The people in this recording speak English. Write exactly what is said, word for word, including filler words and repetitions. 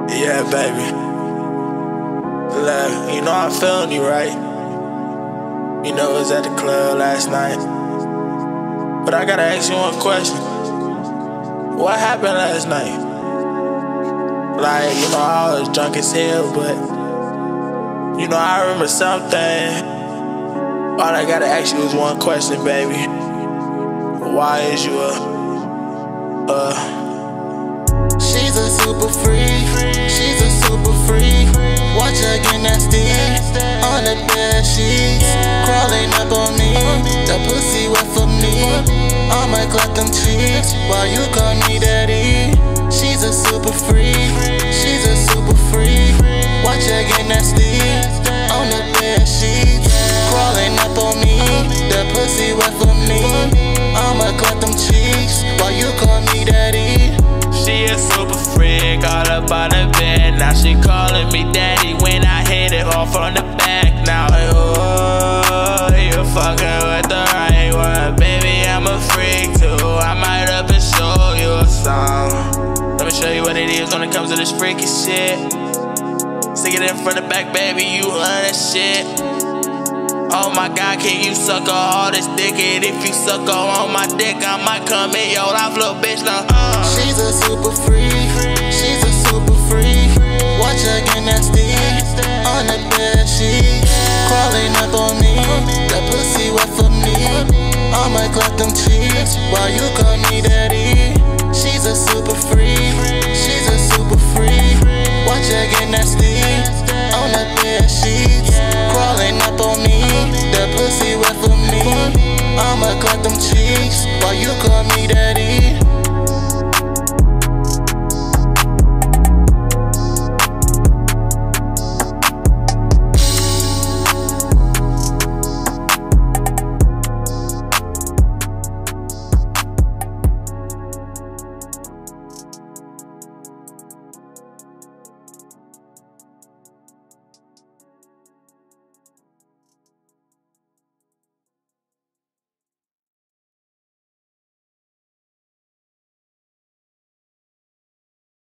Yeah, baby. Look, you know I'm feeling you, right? You know, I was at the club last night. But I gotta ask you one question. What happened last night? Like, you know, I was drunk as hell, but you know, I remember something. All I gotta ask you is one question, baby. Why is you a, uh She's a super freak, she's a super freak. Watch her get nasty on the bed sheets, crawling up on me. The pussy wet for me. I'ma clap them cheeks while you call me daddy. She's a super freak, she's a super freak. Watch her get nasty on the bed sheets, crawling up on me. The pussy wet for me. I'ma clap them cheeks while you call me daddy. She a super freak, all up on the bed. Now she calling me daddy when I hit it off from the back. Now, oh, you fucking with the right one. Baby, I'm a freak too. I might up and show you a song. Let me show you what it is when it comes to this freaky shit. Stick it in front of back, baby, you love that shit. Oh my God, can you suck all this dick? And if you suck on my dick, I might come in your life, little bitch. Now, uh. She's a super freak.